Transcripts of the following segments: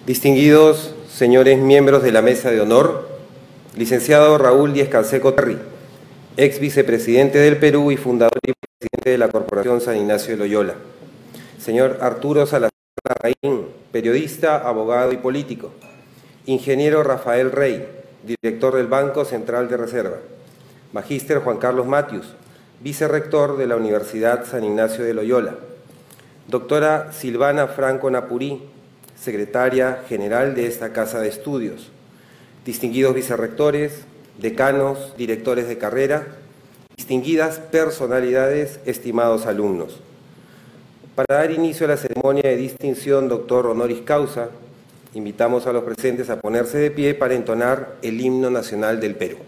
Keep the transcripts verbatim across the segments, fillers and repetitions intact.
Distinguidos señores miembros de la Mesa de Honor, licenciado Raúl Díez-Canseco Terry, ex vicepresidente del Perú y fundador y presidente de la Corporación San Ignacio de Loyola. Señor Arturo Salazar Larraín, periodista, abogado y político. Ingeniero Rafael Rey, director del Banco Central de Reserva. Magíster Juan Carlos Matius, vicerrector de la Universidad San Ignacio de Loyola. Doctora Silvana Franco Napurí, secretaria general de esta Casa de Estudios. Distinguidos vicerrectores, decanos, directores de carrera, distinguidas personalidades, estimados alumnos. Para dar inicio a la ceremonia de distinción doctor honoris causa, invitamos a los presentes a ponerse de pie para entonar el himno nacional del Perú.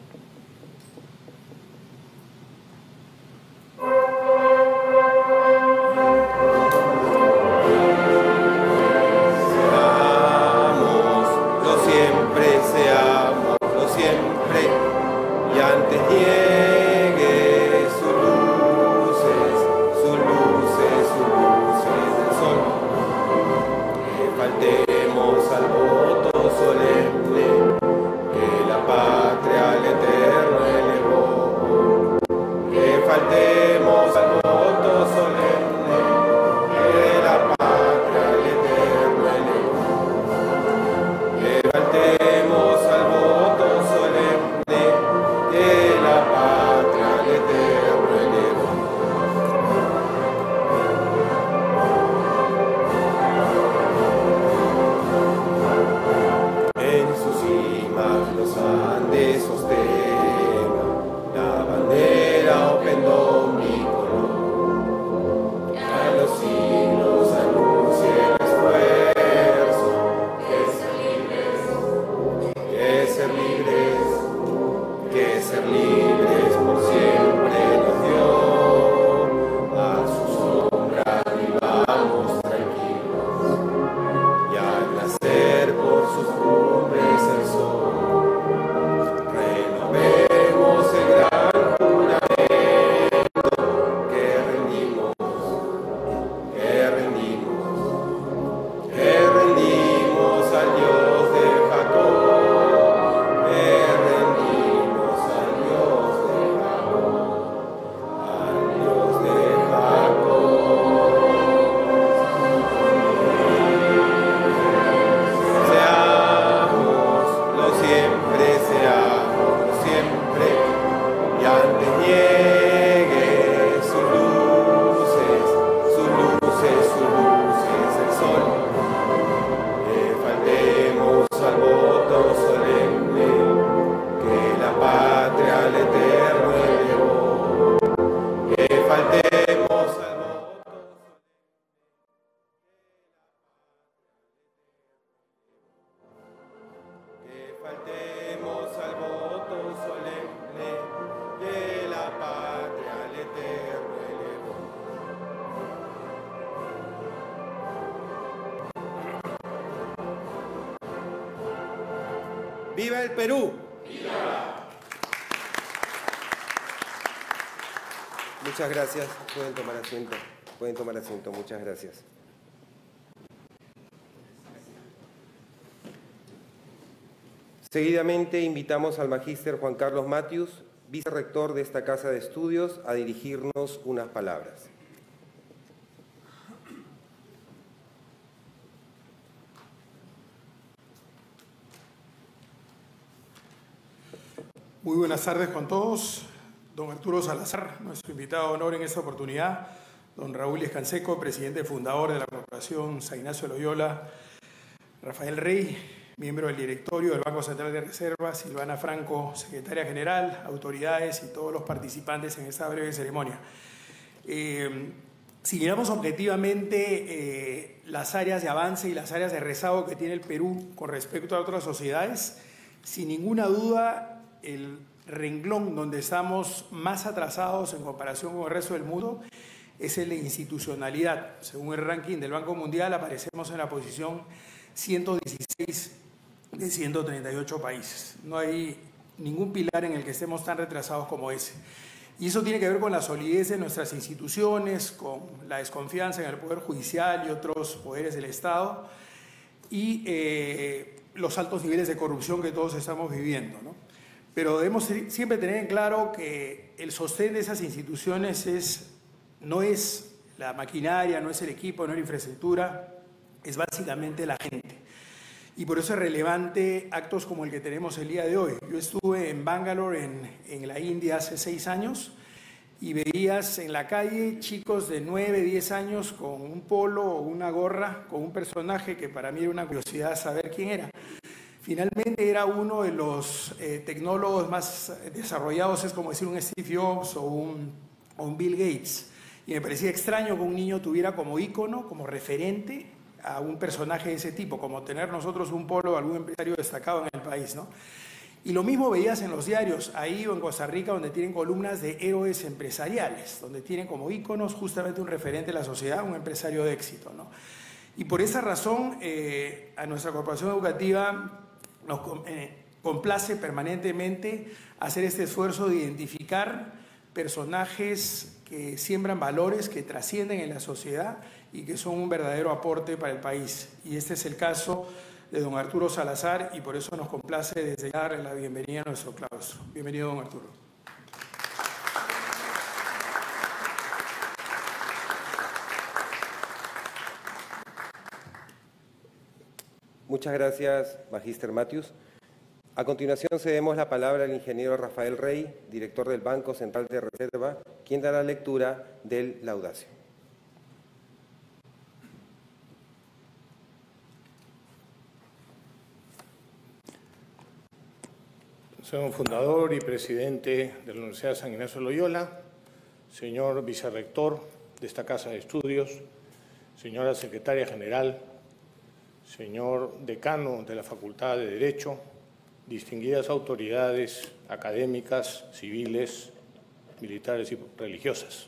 ¡Viva el Perú! ¡Viva! Muchas gracias. Pueden tomar asiento. Pueden tomar asiento. Muchas gracias. Seguidamente invitamos al magíster Juan Carlos Matius, vicerrector de esta Casa de Estudios, a dirigirnos unas palabras. Muy buenas tardes con todos. Don Arturo Salazar, nuestro invitado de honor en esta oportunidad. Don Raúl Díez-Canseco, presidente fundador de la Corporación San Ignacio de Loyola. Rafael Rey, miembro del directorio del Banco Central de Reserva. Silvana Franco, secretaria general, autoridades y todos los participantes en esta breve ceremonia. Eh, si miramos objetivamente eh, las áreas de avance y las áreas de rezago que tiene el Perú con respecto a otras sociedades, sin ninguna duda, el renglón donde estamos más atrasados en comparación con el resto del mundo es el de institucionalidad. Según el ranking del Banco Mundial, aparecemos en la posición ciento dieciséis de ciento treinta y ocho países. No hay ningún pilar en el que estemos tan retrasados como ese. Y eso tiene que ver con la solidez de nuestras instituciones, con la desconfianza en el Poder Judicial y otros poderes del Estado. y eh, los altos niveles de corrupción que todos estamos viviendo, ¿no? Pero debemos siempre tener en claro que el sostén de esas instituciones es, no es la maquinaria, no es el equipo, no es la infraestructura, es básicamente la gente. Y por eso es relevante actos como el que tenemos el día de hoy. Yo estuve en Bangalore, en, en la India, hace seis años, y veías en la calle chicos de nueve, diez años con un polo o una gorra, con un personaje que para mí era una curiosidad saber quién era. Finalmente era uno de los eh, tecnólogos más desarrollados, es como decir un Steve Jobs o un, o un Bill Gates. Y me parecía extraño que un niño tuviera como ícono, como referente a un personaje de ese tipo, como tener nosotros un polo o algún empresario destacado en el país, ¿no? Y lo mismo veías en los diarios, ahí o en Costa Rica, donde tienen columnas de héroes empresariales, donde tienen como íconos justamente un referente de la sociedad, un empresario de éxito, ¿no? Y por esa razón, eh, a nuestra corporación educativa nos eh, complace permanentemente hacer este esfuerzo de identificar personajes que siembran valores, que trascienden en la sociedad y que son un verdadero aporte para el país. Y este es el caso de don Arturo Salazar, y por eso nos complace desde ya darle la bienvenida a nuestro claustro. Bienvenido, don Arturo. Muchas gracias, Magíster Matthews. A continuación cedemos la palabra al ingeniero Rafael Rey, director del Banco Central de Reserva, quien dará lectura del laudacio. Señor fundador y presidente de la Universidad de San Ignacio de Loyola, señor vicerrector de esta Casa de Estudios, señora secretaria general, señor decano de la Facultad de Derecho, distinguidas autoridades académicas, civiles, militares y religiosas.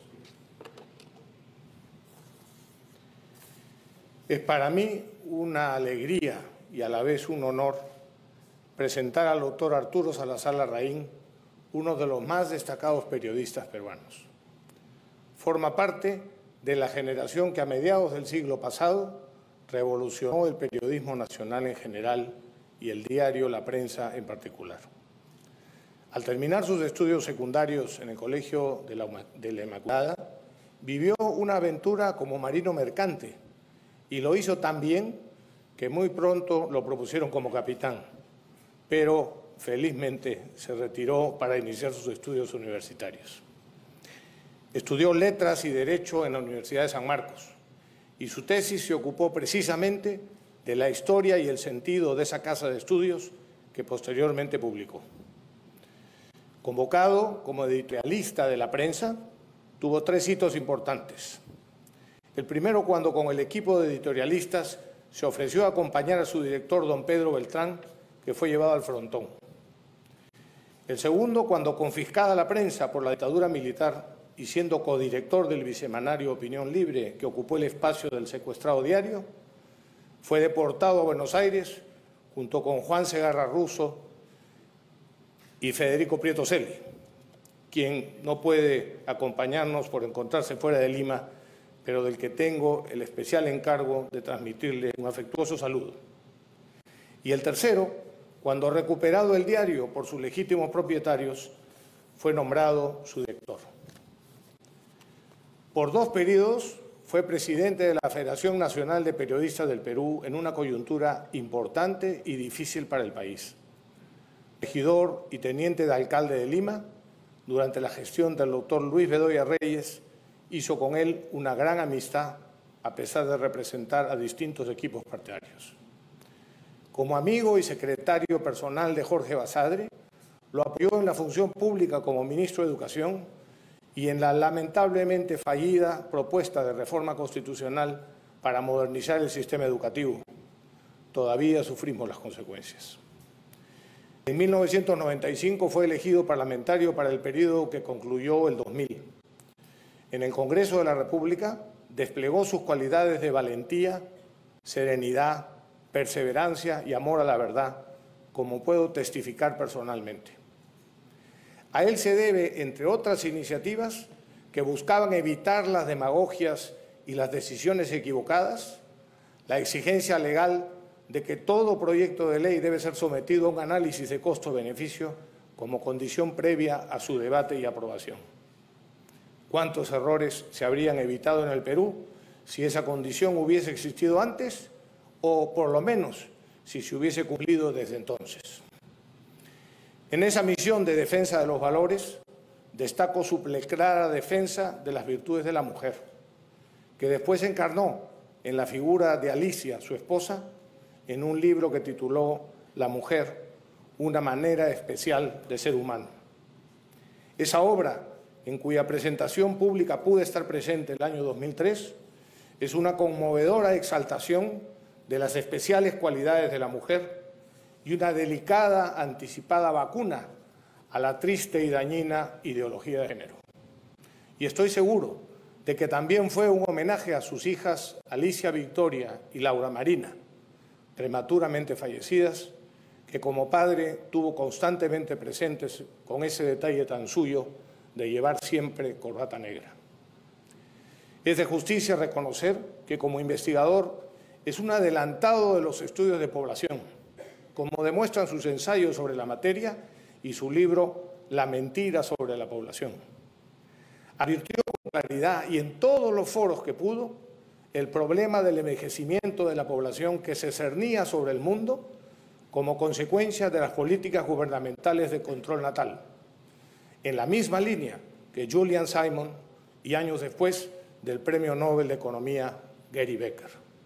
Es para mí una alegría y a la vez un honor presentar al doctor Arturo Salazar Larraín, uno de los más destacados periodistas peruanos. Forma parte de la generación que a mediados del siglo pasado revolucionó el periodismo nacional en general y el diario La Prensa en particular. Al terminar sus estudios secundarios en el Colegio de la, de la Inmaculada, vivió una aventura como marino mercante y lo hizo tan bien que muy pronto lo propusieron como capitán, pero felizmente se retiró para iniciar sus estudios universitarios. Estudió Letras y Derecho en la Universidad de San Marcos y su tesis se ocupó precisamente de la historia y el sentido de esa casa de estudios que posteriormente publicó. Convocado como editorialista de La Prensa, tuvo tres hitos importantes. El primero, cuando con el equipo de editorialistas se ofreció a acompañar a su director, don Pedro Beltrán, que fue llevado al frontón. El segundo, cuando confiscada La Prensa por la dictadura militar y siendo codirector del bisemanario Opinión Libre, que ocupó el espacio del secuestrado diario, fue deportado a Buenos Aires junto con Juan Segarra Russo y Federico Prieto Celi, quien no puede acompañarnos por encontrarse fuera de Lima, pero del que tengo el especial encargo de transmitirle un afectuoso saludo. Y el tercero, cuando recuperado el diario por sus legítimos propietarios, fue nombrado su director. Por dos periodos fue presidente de la Federación Nacional de Periodistas del Perú en una coyuntura importante y difícil para el país. Regidor y teniente de alcalde de Lima, durante la gestión del doctor Luis Bedoya Reyes, hizo con él una gran amistad a pesar de representar a distintos equipos partidarios. Como amigo y secretario personal de Jorge Basadre, lo apoyó en la función pública como ministro de Educación y en la lamentablemente fallida propuesta de reforma constitucional para modernizar el sistema educativo. Todavía sufrimos las consecuencias. En mil novecientos noventa y cinco fue elegido parlamentario para el periodo que concluyó el dos mil. En el Congreso de la República desplegó sus cualidades de valentía, serenidad, perseverancia y amor a la verdad, como puedo testificar personalmente. A él se debe, entre otras iniciativas, que buscaban evitar las demagogias y las decisiones equivocadas, la exigencia legal de que todo proyecto de ley debe ser sometido a un análisis de costo-beneficio como condición previa a su debate y aprobación. ¿Cuántos errores se habrían evitado en el Perú si esa condición hubiese existido antes o, por lo menos, si se hubiese cumplido desde entonces? En esa misión de defensa de los valores, destaco su clara defensa de las virtudes de la mujer, que después encarnó en la figura de Alicia, su esposa, en un libro que tituló La mujer, una manera especial de ser humano. Esa obra, en cuya presentación pública pude estar presente el año dos mil tres, es una conmovedora exaltación de las especiales cualidades de la mujer y una delicada, anticipada vacuna a la triste y dañina ideología de género. Y estoy seguro de que también fue un homenaje a sus hijas Alicia Victoria y Laura Marina, prematuramente fallecidas, que como padre tuvo constantemente presentes con ese detalle tan suyo de llevar siempre corbata negra. Es de justicia reconocer que como investigador es un adelantado de los estudios de población, como demuestran sus ensayos sobre la materia y su libro La mentira sobre la población. Advirtió con claridad y en todos los foros que pudo el problema del envejecimiento de la población que se cernía sobre el mundo como consecuencia de las políticas gubernamentales de control natal, en la misma línea que Julian Simon y años después del Premio Nobel de Economía Gary Becker.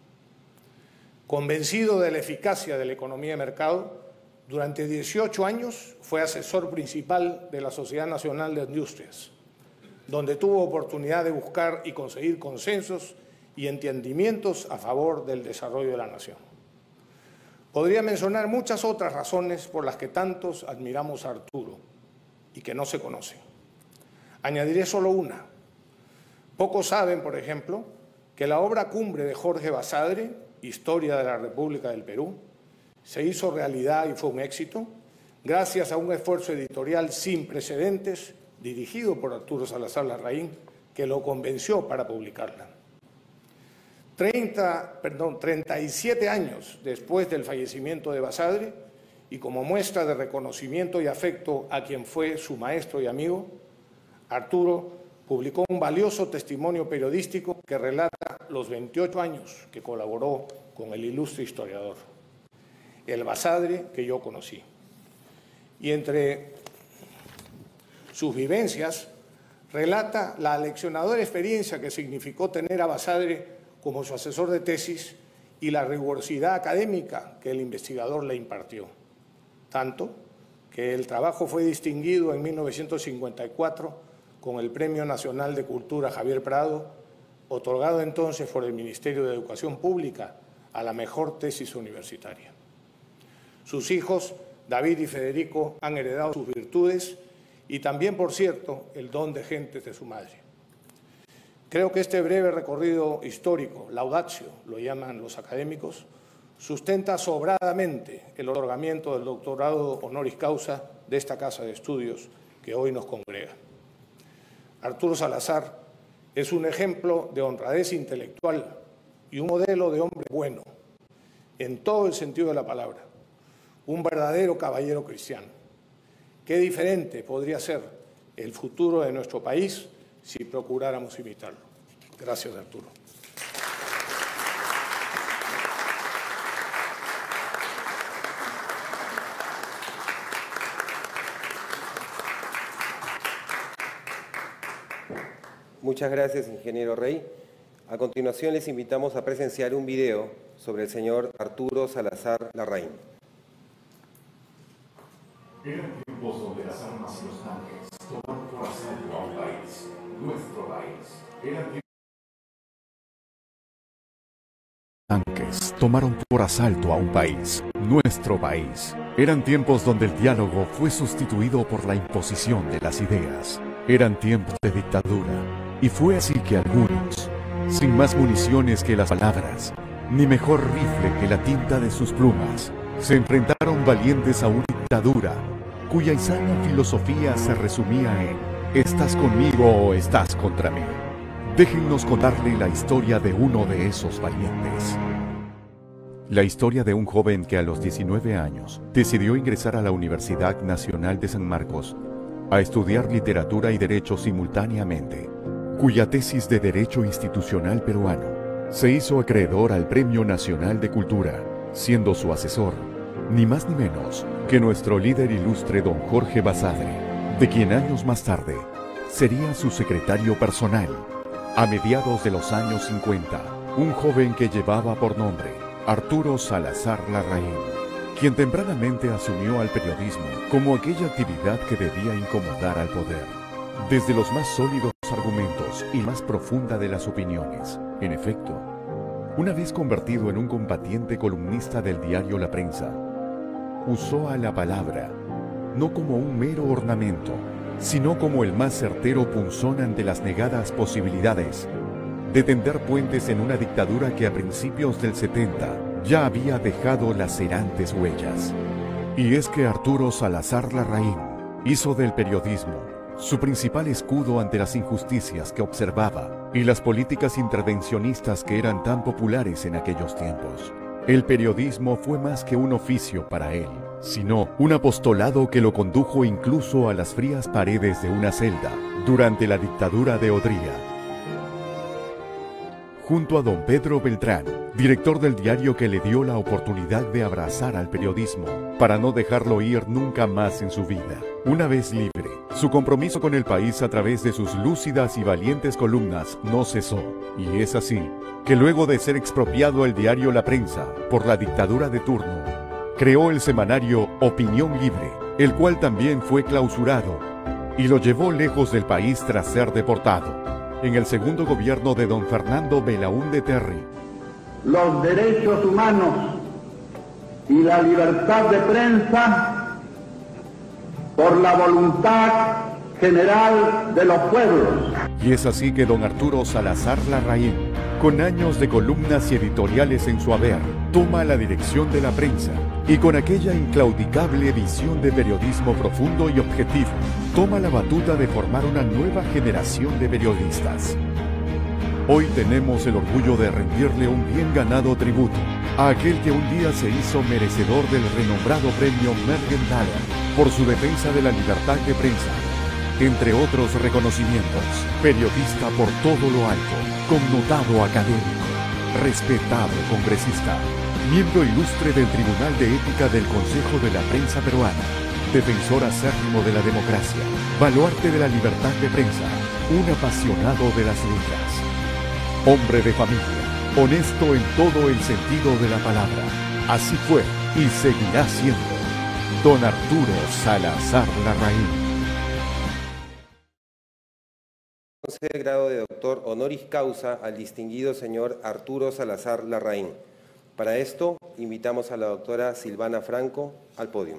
Convencido de la eficacia de la economía de mercado, durante dieciocho años fue asesor principal de la Sociedad Nacional de Industrias, donde tuvo oportunidad de buscar y conseguir consensos y entendimientos a favor del desarrollo de la nación. Podría mencionar muchas otras razones por las que tantos admiramos a Arturo y que no se conocen. Añadiré solo una. Pocos saben, por ejemplo, que la obra cumbre de Jorge Basadre, Historia de la República del Perú, se hizo realidad y fue un éxito gracias a un esfuerzo editorial sin precedentes dirigido por Arturo Salazar Larraín, que lo convenció para publicarla. treinta, perdón, treinta y siete años después del fallecimiento de Basadre, y como muestra de reconocimiento y afecto a quien fue su maestro y amigo, Arturo publicó un valioso testimonio periodístico que relata los veintiocho años que colaboró con el ilustre historiador, el Basadre que yo conocí. Y entre sus vivencias relata la aleccionadora experiencia que significó tener a Basadre como su asesor de tesis y la rigurosidad académica que el investigador le impartió. Tanto que el trabajo fue distinguido en mil novecientos cincuenta y cuatro con el Premio Nacional de Cultura Javier Prado, otorgado entonces por el Ministerio de Educación Pública a la mejor tesis universitaria. Sus hijos, David y Federico, han heredado sus virtudes y también, por cierto, el don de gentes de su madre. Creo que este breve recorrido histórico, laudatio, lo llaman los académicos, sustenta sobradamente el otorgamiento del doctorado honoris causa de esta casa de estudios que hoy nos congrega. Arturo Salazar es un ejemplo de honradez intelectual y un modelo de hombre bueno, en todo el sentido de la palabra, un verdadero caballero cristiano. Qué diferente podría ser el futuro de nuestro país si procuráramos imitarlo. Gracias, Arturo. Muchas gracias, ingeniero Rey. A continuación les invitamos a presenciar un video sobre el señor Arturo Salazar Larraín. Eran tiempos donde las armas y los tanques tomaron por asalto a un país, nuestro país. Eran tiempos tanques tomaron por asalto a un país, nuestro país. Eran tiempos donde el diálogo fue sustituido por la imposición de las ideas. Eran tiempos de dictadura. Y fue así que algunos, sin más municiones que las palabras, ni mejor rifle que la tinta de sus plumas, se enfrentaron valientes a una dictadura cuya insana filosofía se resumía en ¿estás conmigo o estás contra mí? Déjennos contarle la historia de uno de esos valientes. La historia de un joven que a los diecinueve años decidió ingresar a la Universidad Nacional de San Marcos a estudiar literatura y derecho simultáneamente, cuya tesis de Derecho Institucional Peruano se hizo acreedor al Premio Nacional de Cultura, siendo su asesor ni más ni menos que nuestro líder ilustre don Jorge Basadre, de quien años más tarde sería su secretario personal. A mediados de los años cincuenta, un joven que llevaba por nombre Arturo Salazar Larraín, quien tempranamente asumió al periodismo como aquella actividad que debía incomodar al poder. Desde los más sólidos argumentos y más profunda de las opiniones, en efecto, una vez convertido en un combatiente columnista del diario La Prensa, usó a la palabra no como un mero ornamento, sino como el más certero punzón ante las negadas posibilidades de tender puentes en una dictadura que a principios del setenta ya había dejado lacerantes huellas. Y es que Arturo Salazar Larraín hizo del periodismo su principal escudo ante las injusticias que observaba y las políticas intervencionistas que eran tan populares en aquellos tiempos. El periodismo fue más que un oficio para él, sino un apostolado que lo condujo incluso a las frías paredes de una celda durante la dictadura de Odría. Junto a don Pedro Beltrán, director del diario que le dio la oportunidad de abrazar al periodismo para no dejarlo ir nunca más en su vida. Una vez libre, su compromiso con el país a través de sus lúcidas y valientes columnas no cesó, y es así que luego de ser expropiado el diario La Prensa por la dictadura de turno, creó el semanario Opinión Libre, el cual también fue clausurado y lo llevó lejos del país tras ser deportado. En el segundo gobierno de don Fernando Belaúnde Terry, los derechos humanos y la libertad de prensa por la voluntad general de los pueblos. Y es así que don Arturo Salazar Larraín, con años de columnas y editoriales en su haber, toma la dirección de La Prensa y con aquella inclaudicable visión de periodismo profundo y objetivo, toma la batuta de formar una nueva generación de periodistas. Hoy tenemos el orgullo de rendirle un bien ganado tributo a aquel que un día se hizo merecedor del renombrado premio Mergenthaler por su defensa de la libertad de prensa, entre otros reconocimientos. Periodista por todo lo alto, connotado académico, respetado congresista, miembro ilustre del Tribunal de Ética del Consejo de la Prensa Peruana, defensor acérrimo de la democracia, baluarte de la libertad de prensa, un apasionado de las letras. Hombre de familia, honesto en todo el sentido de la palabra. Así fue y seguirá siendo don Arturo Salazar Larraín. Concede el grado de doctor honoris causa al distinguido señor Arturo Salazar Larraín. Para esto, invitamos a la doctora Silvana Franco al podio.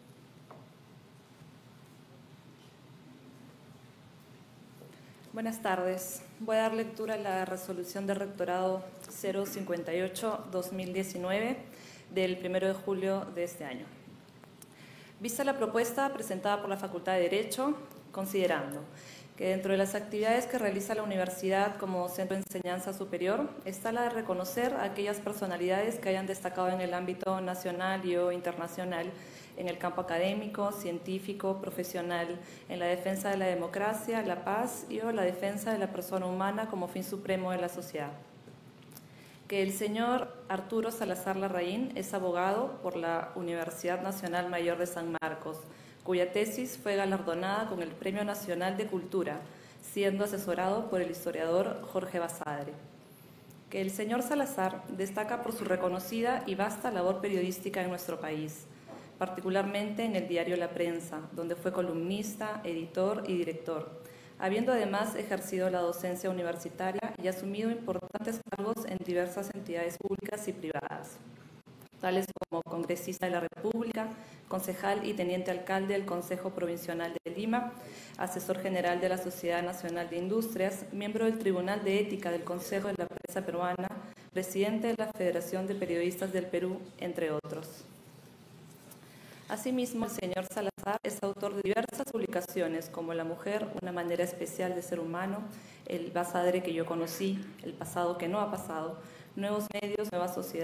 Buenas tardes. Voy a dar lectura a la resolución de rectorado cero cincuenta y ocho barra dos mil diecinueve del primero de julio de este año. Vista la propuesta presentada por la Facultad de Derecho, considerando que dentro de las actividades que realiza la universidad como centro de enseñanza superior está la de reconocer a aquellas personalidades que hayan destacado en el ámbito nacional y o internacional en el campo académico, científico, profesional, en la defensa de la democracia, la paz y o la defensa de la persona humana como fin supremo de la sociedad. Que el señor Arturo Salazar Larraín es abogado por la Universidad Nacional Mayor de San Marcos, cuya tesis fue galardonada con el Premio Nacional de Cultura, siendo asesorado por el historiador Jorge Basadre. Que el señor Salazar destaca por su reconocida y vasta labor periodística en nuestro país, particularmente en el diario La Prensa, donde fue columnista, editor y director, habiendo además ejercido la docencia universitaria y asumido importantes cargos en diversas entidades públicas y privadas, tales como congresista de la República, concejal y teniente alcalde del Consejo Provincial de Lima, asesor general de la Sociedad Nacional de Industrias, miembro del Tribunal de Ética del Consejo de la Prensa Peruana, presidente de la Federación de Periodistas del Perú, entre otros. Asimismo, el señor Salazar es autor de diversas publicaciones como La Mujer, una manera especial de ser humano, El Basadre que yo conocí, El pasado que no ha pasado, Nuevos medios, nueva sociedad,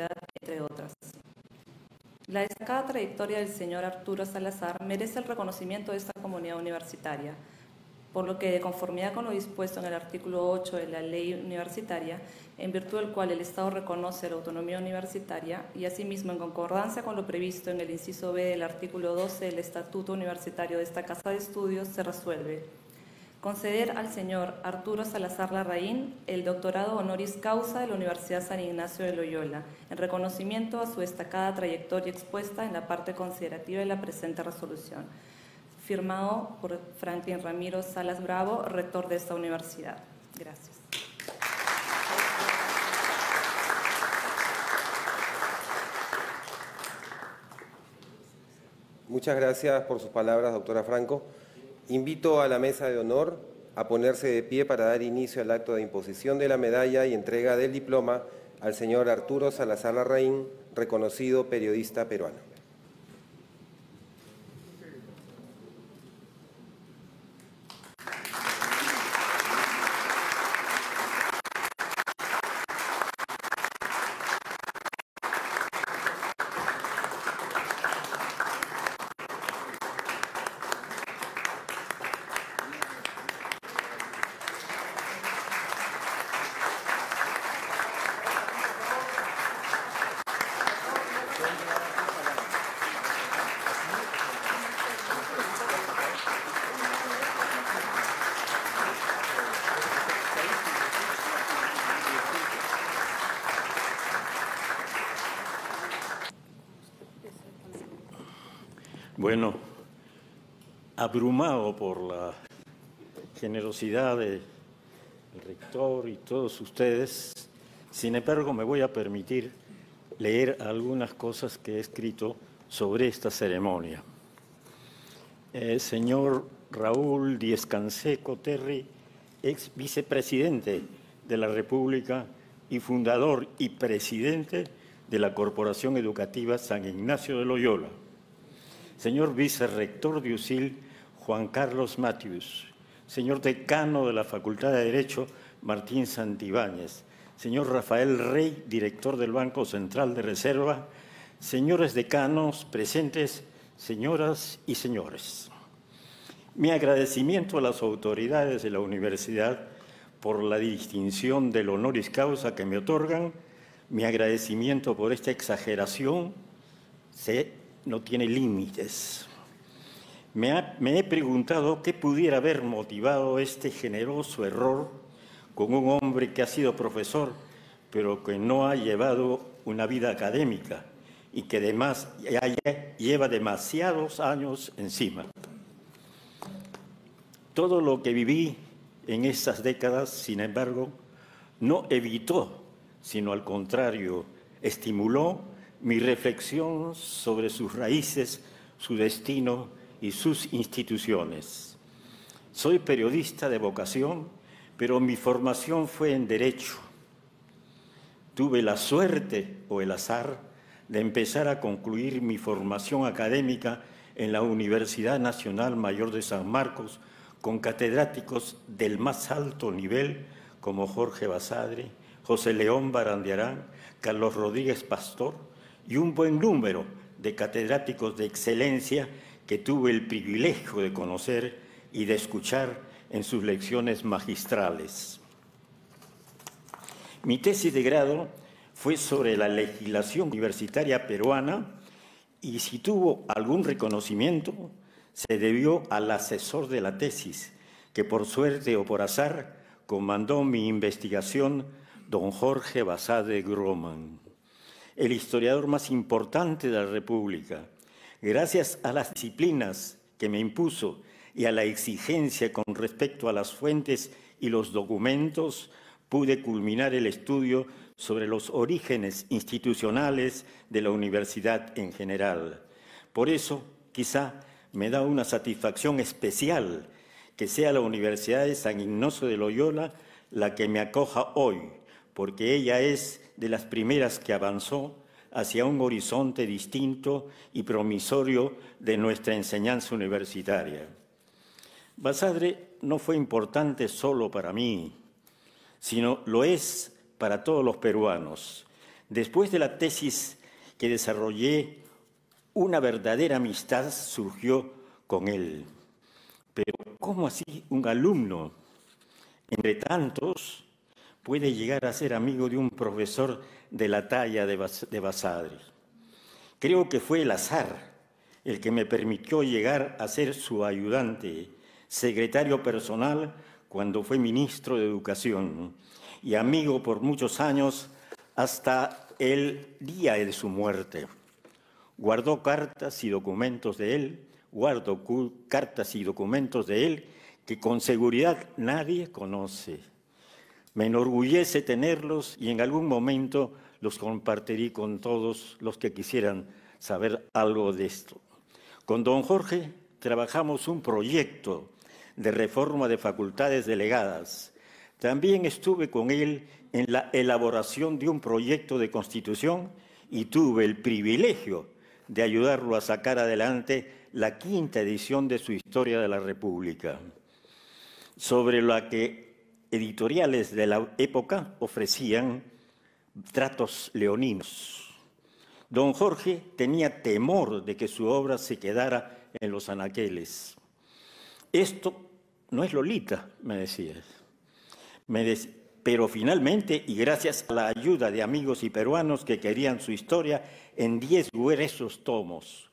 entre otras. La destacada trayectoria del señor Arturo Salazar merece el reconocimiento de esta comunidad universitaria, por lo que, de conformidad con lo dispuesto en el artículo ocho de la Ley Universitaria, en virtud del cual el Estado reconoce la autonomía universitaria y, asimismo, en concordancia con lo previsto en el inciso B del artículo doce del Estatuto Universitario de esta Casa de Estudios, se resuelve conceder al señor Arturo Salazar Larraín el doctorado honoris causa de la Universidad San Ignacio de Loyola, en reconocimiento a su destacada trayectoria expuesta en la parte considerativa de la presente resolución. Firmado por Franklin Ramiro Salas Bravo, rector de esta universidad. Gracias. Muchas gracias por sus palabras, doctora Franco. Invito a la mesa de honor a ponerse de pie para dar inicio al acto de imposición de la medalla y entrega del diploma al señor Arturo Salazar Larraín, reconocido periodista peruano. Bueno, abrumado por la generosidad del rector y todos ustedes, sin embargo me voy a permitir leer algunas cosas que he escrito sobre esta ceremonia. Eh, señor Raúl Díez-Canseco Terry, ex vicepresidente de la República y fundador y presidente de la Corporación Educativa San Ignacio de Loyola. Señor vicerrector de U S I L, Juan Carlos Matthews. Señor decano de la Facultad de Derecho, Martín Santibáñez. Señor Rafael Rey, director del Banco Central de Reserva. Señores decanos presentes, señoras y señores. Mi agradecimiento a las autoridades de la universidad por la distinción del honoris causa que me otorgan. Mi agradecimiento por esta exageración se no tiene límites. Me, ha, me he preguntado qué pudiera haber motivado este generoso error con un hombre que ha sido profesor, pero que no ha llevado una vida académica y que además ya lleva demasiados años encima. Todo lo que viví en estas décadas, sin embargo, no evitó, sino al contrario, estimuló mi reflexión sobre sus raíces, su destino y sus instituciones. Soy periodista de vocación, pero mi formación fue en Derecho. Tuve la suerte o el azar de empezar a concluir mi formación académica en la Universidad Nacional Mayor de San Marcos con catedráticos del más alto nivel como Jorge Basadre, José León Barandiarán, Carlos Rodríguez Pastor, y un buen número de catedráticos de excelencia que tuve el privilegio de conocer y de escuchar en sus lecciones magistrales. Mi tesis de grado fue sobre la legislación universitaria peruana y si tuvo algún reconocimiento se debió al asesor de la tesis, que por suerte o por azar comandó mi investigación, don Jorge Basadre Groman, el historiador más importante de la República. Gracias a las disciplinas que me impuso y a la exigencia con respecto a las fuentes y los documentos, pude culminar el estudio sobre los orígenes institucionales de la universidad en general. Por eso, quizá me da una satisfacción especial que sea la Universidad de San Ignacio de Loyola la que me acoja hoy, porque ella es de las primeras que avanzó hacia un horizonte distinto y promisorio de nuestra enseñanza universitaria. Basadre no fue importante solo para mí, sino lo es para todos los peruanos. Después de la tesis que desarrollé, una verdadera amistad surgió con él. Pero ¿cómo así un alumno, entre tantos, puede llegar a ser amigo de un profesor de la talla de Basadre? Creo que fue el azar el que me permitió llegar a ser su ayudante, secretario personal cuando fue ministro de Educación y amigo por muchos años hasta el día de su muerte. Guardó cartas y documentos de él, guardo cartas y documentos de él que con seguridad nadie conoce. Me enorgullece tenerlos y en algún momento los compartiré con todos los que quisieran saber algo de esto. Con don Jorge trabajamos un proyecto de reforma de facultades delegadas. También estuve con él en la elaboración de un proyecto de constitución y tuve el privilegio de ayudarlo a sacar adelante la quinta edición de su Historia de la República, sobre la que editoriales de la época ofrecían tratos leoninos. Don Jorge tenía temor de que su obra se quedara en los anaqueles. Esto no es Lolita, me decía. Me decía, pero finalmente, y gracias a la ayuda de amigos y peruanos que querían su historia en diez gruesos tomos,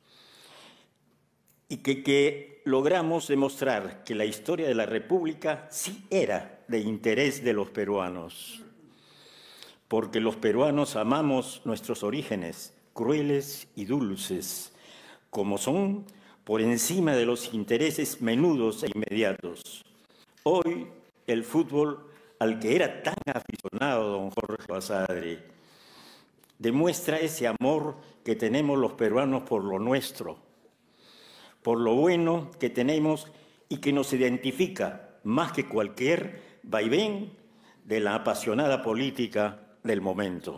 y que, que logramos demostrar que la historia de la República sí era de interés de los peruanos, porque los peruanos amamos nuestros orígenes, crueles y dulces, como son, por encima de los intereses menudos e inmediatos. Hoy, el fútbol al que era tan aficionado don Jorge Basadre demuestra ese amor que tenemos los peruanos por lo nuestro, por lo bueno que tenemos y que nos identifica más que cualquier vaivén de la apasionada política del momento.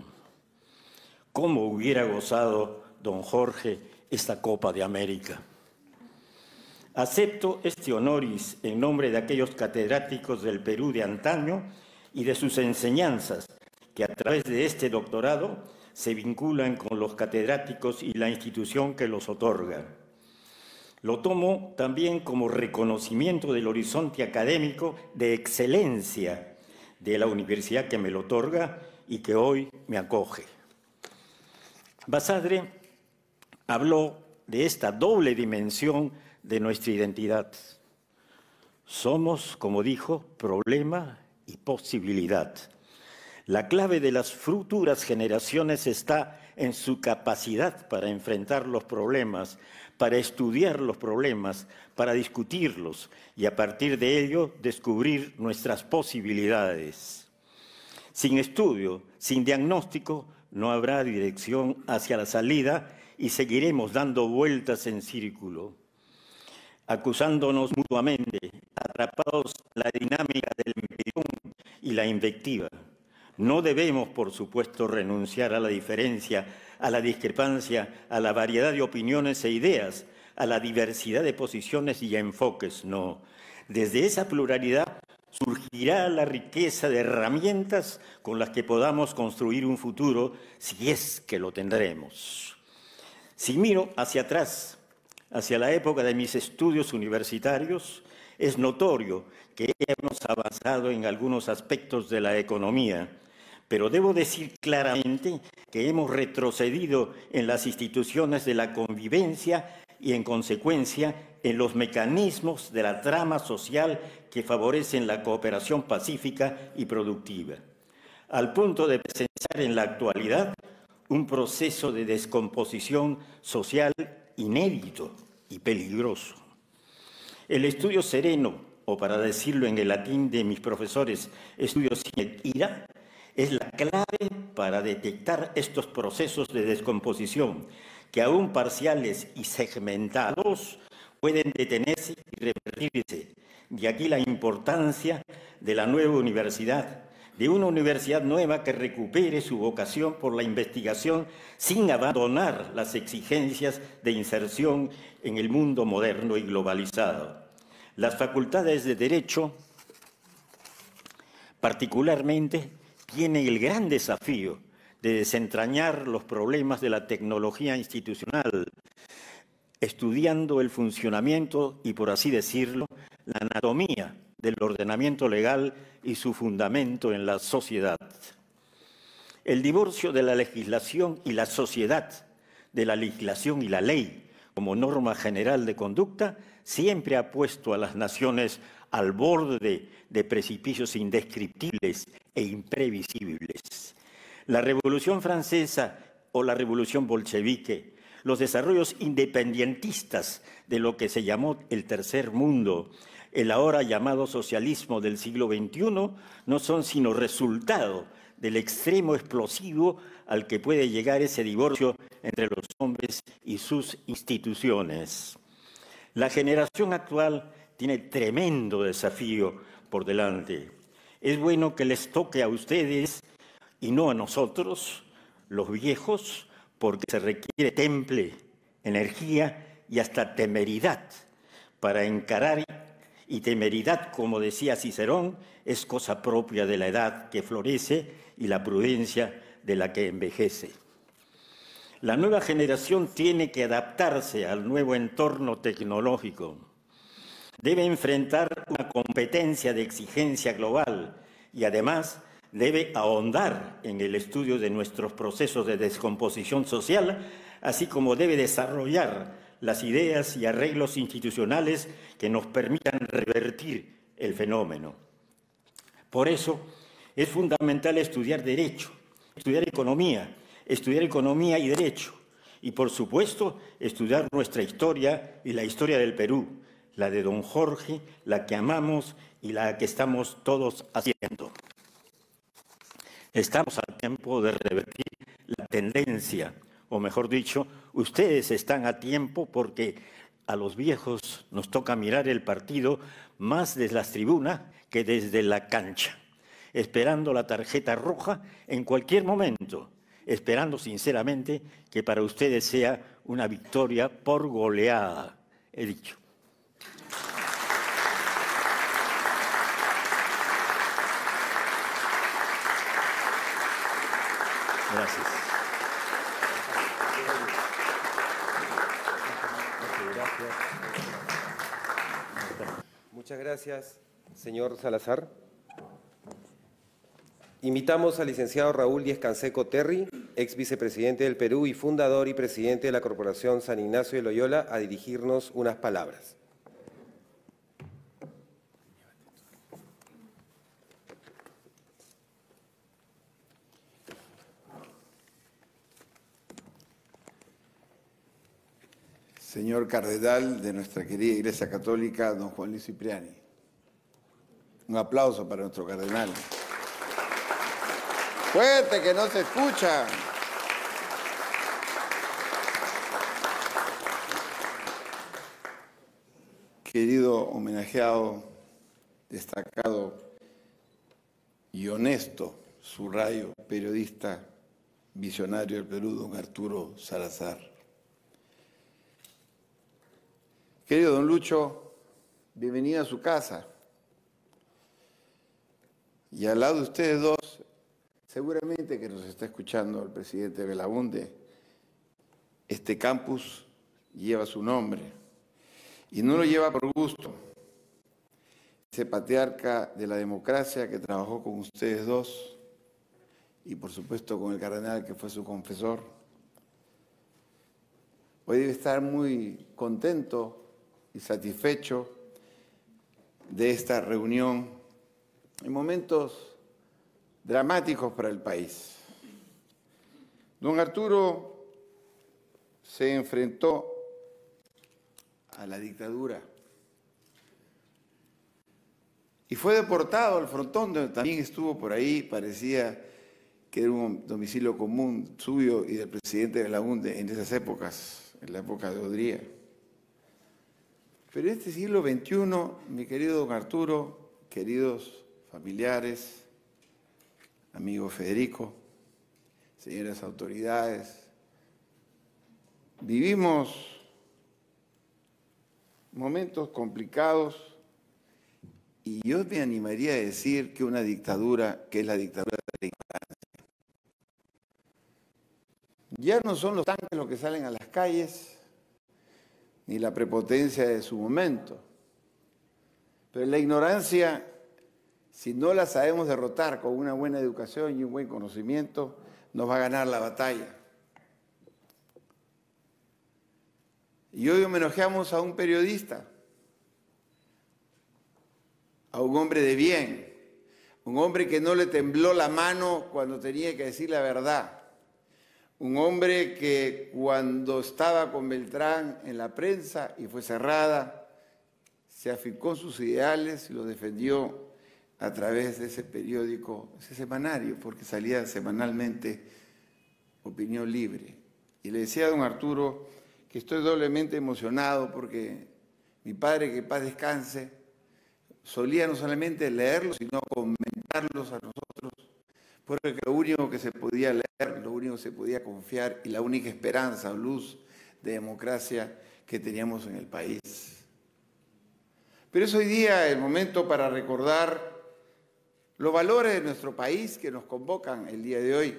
¿Cómo hubiera gozado don Jorge esta Copa de América? Acepto este honoris en nombre de aquellos catedráticos del Perú de antaño y de sus enseñanzas, que a través de este doctorado se vinculan con los catedráticos y la institución que los otorga. Lo tomo también como reconocimiento del horizonte académico de excelencia de la universidad que me lo otorga y que hoy me acoge. Basadre habló de esta doble dimensión de nuestra identidad. Somos, como dijo, problema y posibilidad. La clave de las futuras generaciones está en su capacidad para enfrentar los problemas, para estudiar los problemas, para discutirlos y a partir de ello descubrir nuestras posibilidades. Sin estudio, sin diagnóstico, no habrá dirección hacia la salida y seguiremos dando vueltas en círculo, acusándonos mutuamente, atrapados en la dinámica del empellón y la invectiva. No debemos, por supuesto, renunciar a la diferencia, a la discrepancia, a la variedad de opiniones e ideas, a la diversidad de posiciones y enfoques, no. Desde esa pluralidad surgirá la riqueza de herramientas con las que podamos construir un futuro, si es que lo tendremos. Si miro hacia atrás, hacia la época de mis estudios universitarios, es notorio que hemos avanzado en algunos aspectos de la economía, pero debo decir claramente que hemos retrocedido en las instituciones de la convivencia y, en consecuencia, en los mecanismos de la trama social que favorecen la cooperación pacífica y productiva, al punto de presenciar en la actualidad un proceso de descomposición social inédito y peligroso. El estudio sereno, o para decirlo en el latín de mis profesores, estudio sine ira, es la clave para detectar estos procesos de descomposición que aún parciales y segmentados pueden detenerse y revertirse. De aquí la importancia de la nueva universidad, de una universidad nueva que recupere su vocación por la investigación sin abandonar las exigencias de inserción en el mundo moderno y globalizado. Las facultades de Derecho, particularmente, tienen el gran desafío de desentrañar los problemas de la tecnología institucional, estudiando el funcionamiento y, por así decirlo, la anatomía del ordenamiento legal y su fundamento en la sociedad. El divorcio de la legislación y la sociedad, de la legislación y la ley, como norma general de conducta, siempre ha puesto a las naciones al borde de precipicios indescriptibles e imprevisibles. La Revolución Francesa o la Revolución Bolchevique, los desarrollos independentistas de lo que se llamó el Tercer Mundo, el ahora llamado socialismo del siglo veintiuno, no son sino resultado del extremo explosivo al que puede llegar ese divorcio entre los hombres y sus instituciones. La generación actual tiene tremendo desafío por delante. Es bueno que les toque a ustedes y no a nosotros, los viejos, porque se requiere temple, energía y hasta temeridad para encarar, y temeridad, como decía Cicerón, es cosa propia de la edad que florece y la prudencia de la que envejece. La nueva generación tiene que adaptarse al nuevo entorno tecnológico. Debe enfrentar una competencia de exigencia global y además debe ahondar en el estudio de nuestros procesos de descomposición social, así como debe desarrollar las ideas y arreglos institucionales que nos permitan revertir el fenómeno. Por eso es fundamental estudiar Derecho, estudiar Economía, estudiar Economía y Derecho, y por supuesto estudiar nuestra historia y la historia del Perú, la de don Jorge, la que amamos y la que estamos todos haciendo. Estamos a tiempo de revertir la tendencia, o mejor dicho, ustedes están a tiempo porque a los viejos nos toca mirar el partido más desde las tribunas que desde la cancha, esperando la tarjeta roja en cualquier momento, esperando sinceramente que para ustedes sea una victoria por goleada, he dicho. Gracias. Muchas gracias, señor Salazar. Invitamos al licenciado Raúl Díez Canseco Terry, ex vicepresidente del Perú y fundador y presidente de la Corporación San Ignacio de Loyola, a dirigirnos unas palabras. Señor Cardenal de nuestra querida Iglesia Católica, don Juan Luis Cipriani. Un aplauso para nuestro cardenal. Fuerte, que no se escucha. Querido homenajeado, destacado y honesto, subrayo, periodista, visionario del Perú, don Arturo Salazar. Querido don Lucho, bienvenido a su casa. Y al lado de ustedes dos, seguramente que nos está escuchando el presidente Belaúnde, este campus lleva su nombre. Y no lo lleva por gusto. Ese patriarca de la democracia que trabajó con ustedes dos, y por supuesto con el cardenal que fue su confesor, hoy debe estar muy contento y satisfecho de esta reunión en momentos dramáticos para el país. Don Arturo se enfrentó a la dictadura y fue deportado al Frontón, donde también estuvo por ahí, parecía que era un domicilio común suyo y del presidente Belaúnde en esas épocas, en la época de Odría. Pero en este siglo veintiuno, mi querido don Arturo, queridos familiares, amigo Federico, señoras autoridades, vivimos momentos complicados y yo me animaría a decir que una dictadura, que es la dictadura de la ignorancia. Ya no son los tanques los que salen a las calles, ni la prepotencia de su momento. Pero la ignorancia, si no la sabemos derrotar con una buena educación y un buen conocimiento, nos va a ganar la batalla. Y hoy homenajeamos a un periodista, a un hombre de bien, un hombre que no le tembló la mano cuando tenía que decir la verdad, un hombre que cuando estaba con Beltrán en la prensa y fue cerrada, se afincó en sus ideales y los defendió a través de ese periódico, ese semanario, porque salía semanalmente Opinión Libre. Y le decía a don Arturo que estoy doblemente emocionado porque mi padre, que en paz descanse, solía no solamente leerlos, sino comentarlos a nosotros, porque lo único que se podía leer, lo único que se podía confiar y la única esperanza o luz de democracia que teníamos en el país. Pero es hoy día el momento para recordar los valores de nuestro país que nos convocan el día de hoy.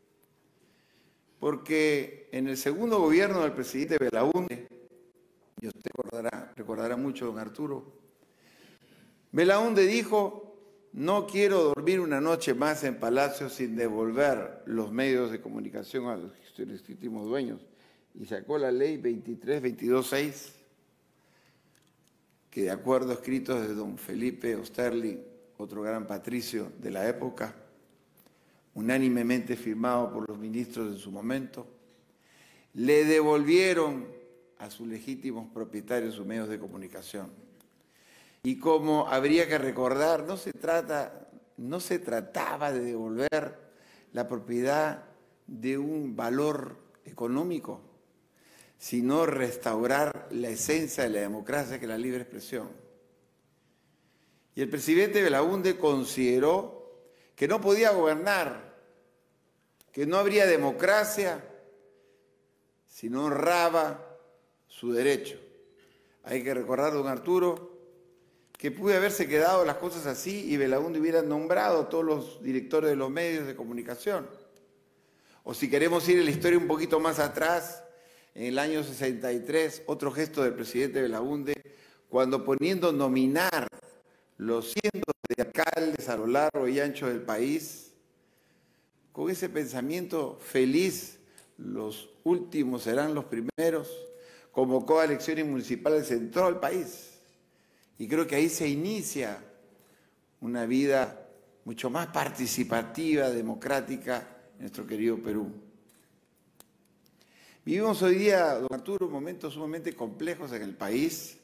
Porque en el segundo gobierno del presidente Belaúnde, y usted recordará, recordará mucho, don Arturo, Belaúnde dijo: no quiero dormir una noche más en Palacio sin devolver los medios de comunicación a los legítimos dueños. Y sacó la ley veintitrés veintidós seis, que de acuerdo a escritos de don Felipe Osterling, otro gran patricio de la época, unánimemente firmado por los ministros en su momento, le devolvieron a sus legítimos propietarios sus medios de comunicación. Y como habría que recordar, no se trata, no se trataba de devolver la propiedad de un valor económico, sino restaurar la esencia de la democracia, que es la libre expresión. Y el presidente Belaúnde consideró que no podía gobernar, que no habría democracia si no honraba su derecho. Hay que recordar, don Arturo, que pudo haberse quedado las cosas así y Belaúnde hubiera nombrado a todos los directores de los medios de comunicación. O si queremos ir en la historia un poquito más atrás, en el año sesenta y tres, otro gesto del presidente Belaúnde, cuando poniendo nominar los cientos de alcaldes a lo largo y ancho del país, con ese pensamiento feliz, los últimos serán los primeros, convocó a elecciones municipales en todo el país. Y creo que ahí se inicia una vida mucho más participativa, democrática, en nuestro querido Perú. Vivimos hoy día, don Arturo, momentos sumamente complejos en el país,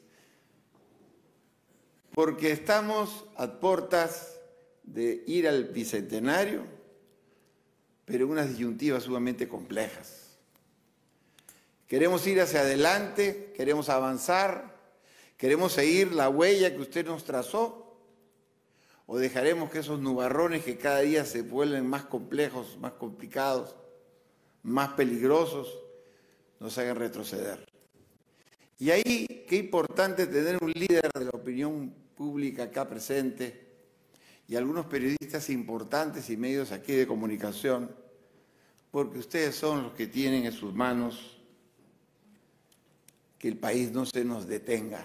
porque estamos a puertas de ir al bicentenario, pero en unas disyuntivas sumamente complejas. Queremos ir hacia adelante, queremos avanzar, queremos seguir la huella que usted nos trazó, o dejaremos que esos nubarrones que cada día se vuelven más complejos, más complicados, más peligrosos, nos hagan retroceder. Y ahí, qué importante tener un líder de la opinión pública acá presente y algunos periodistas importantes y medios aquí de comunicación, porque ustedes son los que tienen en sus manos que el país no se nos detenga.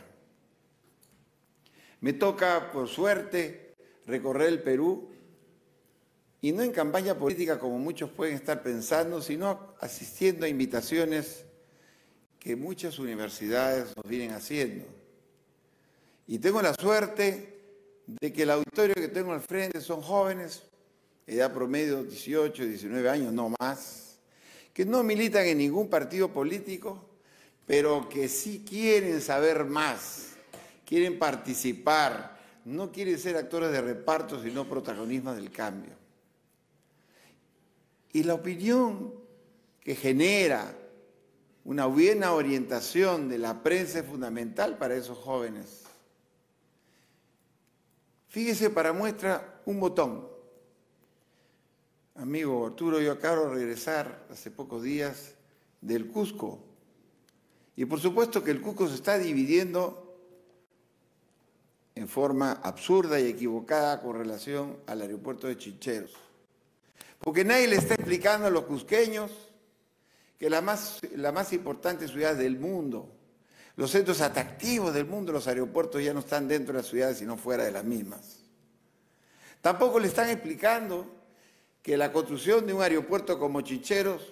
Me toca, por suerte, recorrer el Perú, y no en campaña política como muchos pueden estar pensando, sino asistiendo a invitaciones que muchas universidades nos vienen haciendo. Y tengo la suerte de que el auditorio que tengo al frente son jóvenes, edad promedio dieciocho, diecinueve años, no más, que no militan en ningún partido político, pero que sí quieren saber más, quieren participar, no quieren ser actores de reparto, sino protagonistas del cambio. Y la opinión que genera una buena orientación de la prensa es fundamental para esos jóvenes. Fíjese, para muestra, un botón. Amigo Arturo, yo acabo de regresar hace pocos días del Cusco. Y por supuesto que el Cusco se está dividiendo en forma absurda y equivocada con relación al aeropuerto de Chincheros. Porque nadie le está explicando a los cusqueños que las más, las más importantes ciudades del mundo, los centros atractivos del mundo, los aeropuertos ya no están dentro de las ciudades, sino fuera de las mismas. Tampoco le están explicando que la construcción de un aeropuerto como Chincheros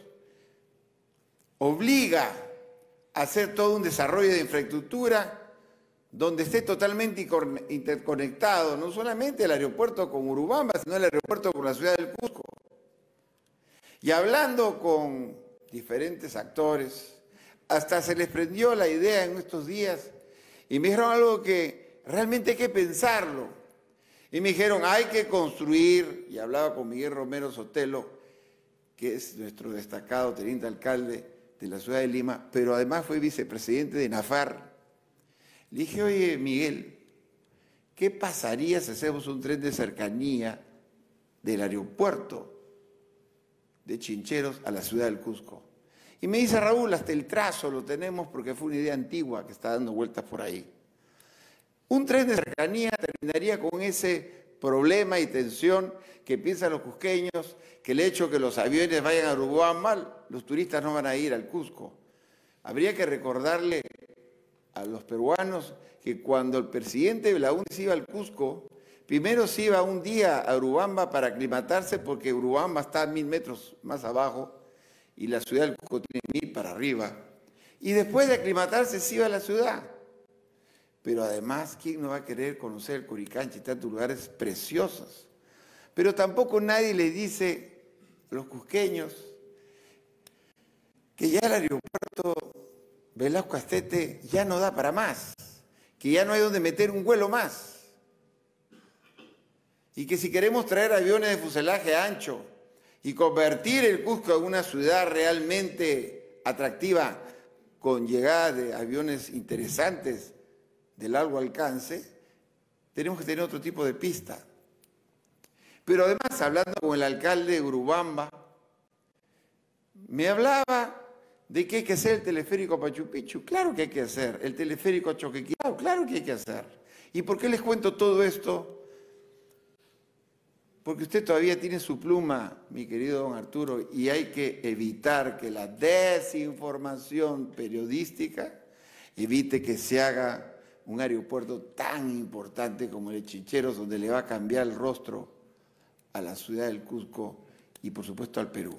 obliga a hacer todo un desarrollo de infraestructura donde esté totalmente interconectado, no solamente el aeropuerto con Urubamba, sino el aeropuerto con la ciudad del Cusco. Y hablando con diferentes actores, hasta se les prendió la idea en estos días y me dijeron algo que realmente hay que pensarlo. Y me dijeron, hay que construir, y hablaba con Miguel Romero Sotelo, que es nuestro destacado teniente alcalde de la ciudad de Lima, pero además fue vicepresidente de NAFAR. Le dije, oye, Miguel, ¿qué pasaría si hacemos un tren de cercanía del aeropuerto de Chincheros a la ciudad del Cusco? Y me dice, Raúl, hasta el trazo lo tenemos porque fue una idea antigua que está dando vueltas por ahí. Un tren de cercanía terminaría con ese problema y tensión que piensan los cusqueños, que el hecho que los aviones vayan a Urubamba, los turistas no van a ir al Cusco. Habría que recordarle a los peruanos que cuando el presidente Belaúnde se iba al Cusco, primero se iba un día a Urubamba para aclimatarse porque Urubamba está a mil metros más abajo y la ciudad del Cusco tiene mil para arriba. Y después de aclimatarse se iba a la ciudad. Pero además, ¿quién no va a querer conocer el Coricancha y tantos lugares preciosos? Pero tampoco nadie le dice a los cusqueños que ya el aeropuerto Velasco Astete ya no da para más, que ya no hay donde meter un vuelo más. Y que si queremos traer aviones de fuselaje ancho y convertir el Cusco en una ciudad realmente atractiva con llegada de aviones interesantes de largo alcance, tenemos que tener otro tipo de pista. Pero además, hablando con el alcalde de Urubamba, me hablaba de que hay que hacer el teleférico a Machu Picchu. Claro que hay que hacer. El teleférico a Choquequirao, claro que hay que hacer. ¿Y por qué les cuento todo esto? Porque usted todavía tiene su pluma, mi querido don Arturo, y hay que evitar que la desinformación periodística evite que se haga un aeropuerto tan importante como el de Chincheros, donde le va a cambiar el rostro a la ciudad del Cusco y por supuesto al Perú.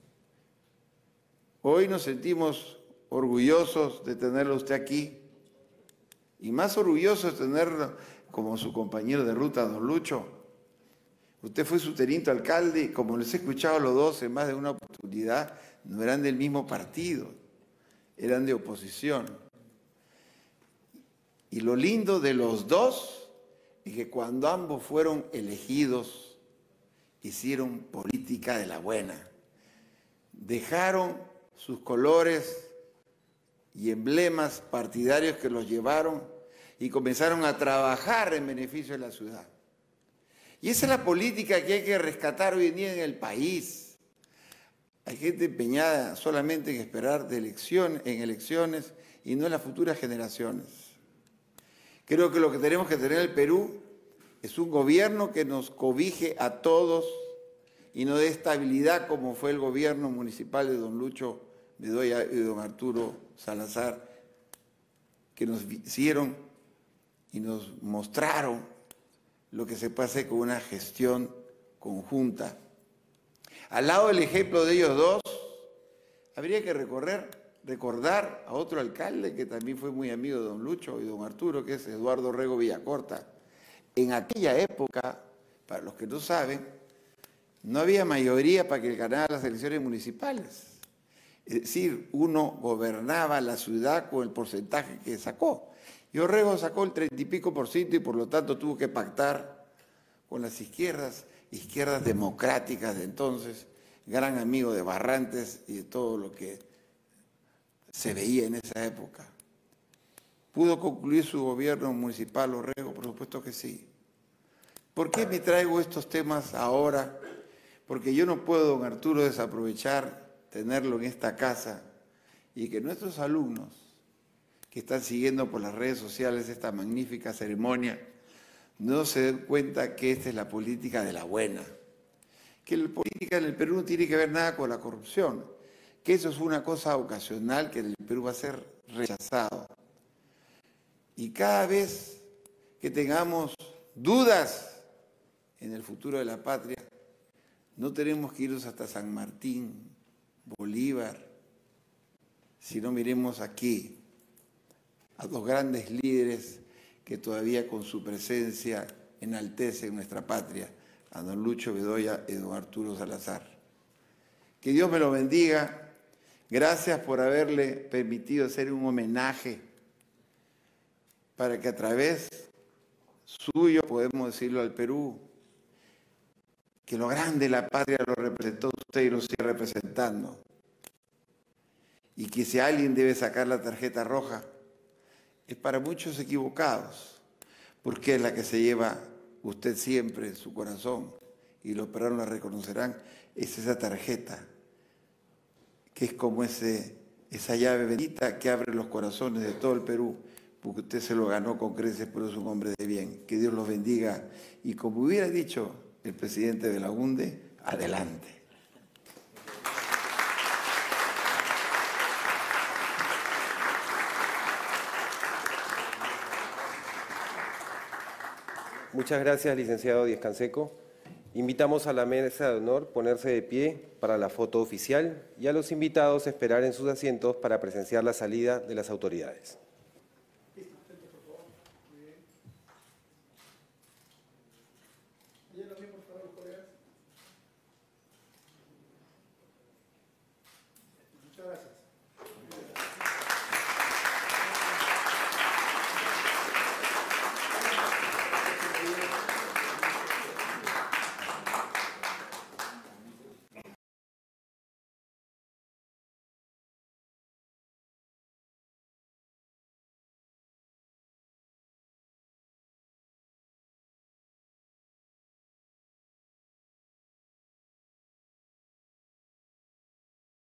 Hoy nos sentimos orgullosos de tenerlo usted aquí y más orgullosos de tenerlo como su compañero de ruta, don Lucho. Usted fue su teniente alcalde y como les he escuchado a los dos en más de una oportunidad, no eran del mismo partido, eran de oposición. Y lo lindo de los dos es que cuando ambos fueron elegidos, hicieron política de la buena. Dejaron sus colores y emblemas partidarios que los llevaron y comenzaron a trabajar en beneficio de la ciudad. Y esa es la política que hay que rescatar hoy en día en el país. Hay gente empeñada solamente en esperar de elección, en elecciones y no en las futuras generaciones. Creo que lo que tenemos que tener en el Perú es un gobierno que nos cobije a todos y no dé estabilidad como fue el gobierno municipal de don Lucho Bedoya y don Arturo Salazar, que nos hicieron y nos mostraron lo que se puede hacer con una gestión conjunta. Al lado del ejemplo de ellos dos, habría que recorrer, recordar a otro alcalde que también fue muy amigo de don Lucho y don Arturo, que es Eduardo Rego Villacorta. En aquella época, para los que no saben, no había mayoría para que él ganara las elecciones municipales. Es decir, uno gobernaba la ciudad con el porcentaje que sacó. Y Orrego sacó el treinta y pico por ciento y por lo tanto tuvo que pactar con las izquierdas, izquierdas democráticas de entonces, gran amigo de Barrantes y de todo lo que se veía en esa época. ¿Pudo concluir su gobierno municipal, Orrego? Por supuesto que sí. ¿Por qué me traigo estos temas ahora? Porque yo no puedo, don Arturo, desaprovechar tenerlo en esta casa y que nuestros alumnos que están siguiendo por las redes sociales esta magnífica ceremonia no se den cuenta que esta es la política de la buena, que la política en el Perú no tiene que ver nada con la corrupción, que eso es una cosa ocasional que el Perú va a ser rechazado. Y cada vez que tengamos dudas en el futuro de la patria, no tenemos que irnos hasta San Martín, Bolívar, sino miremos aquí a dos grandes líderes que todavía con su presencia enaltecen nuestra patria, a don Lucho Bedoya y don Arturo Salazar. Que Dios me lo bendiga. Gracias por haberle permitido hacer un homenaje para que a través suyo podemos decirlo al Perú, que lo grande de la patria lo representó usted y lo sigue representando. Y que si alguien debe sacar la tarjeta roja, es para muchos equivocados, porque es la que se lleva usted siempre en su corazón, y los peruanos la reconocerán, es esa tarjeta, que es como ese, esa llave bendita que abre los corazones de todo el Perú, porque usted se lo ganó con creces, pero es un hombre de bien. Que Dios los bendiga, y como hubiera dicho el presidente Belaúnde, adelante. Muchas gracias, licenciado Díez-Canseco. Invitamos a la mesa de honor a ponerse de pie para la foto oficial y a los invitados a esperar en sus asientos para presenciar la salida de las autoridades.